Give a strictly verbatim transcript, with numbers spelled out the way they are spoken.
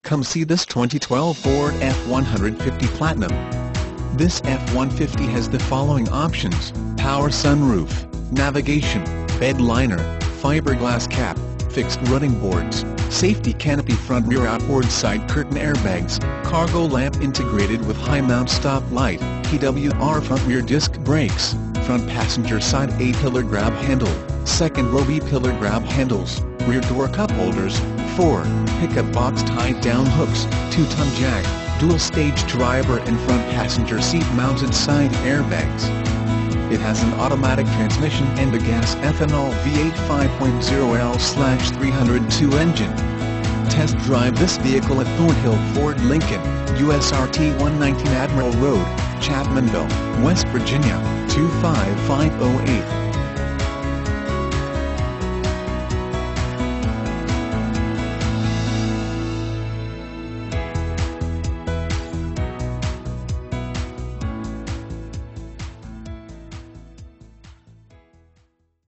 Come see this twenty twelve Ford F one fifty Platinum. This F one fifty has the following options: power sunroof, navigation, bed liner, fiberglass cap, fixed running boards, safety canopy, front rear outboard side curtain airbags, cargo lamp integrated with high mount stop light, P W R front rear disc brakes, front passenger side A-pillar grab handle, second row B-pillar grab handles, rear door cup holders, four pickup box tied down hooks, two ton jack, dual stage driver and front passenger seat mounted side airbags. It has an automatic transmission and a gas ethanol V eight five point oh L three oh two engine. Test drive this vehicle at Thornhill Ford Lincoln, U S R T one nineteen Admiral Road, Chapmanville, West Virginia, two five five oh eight.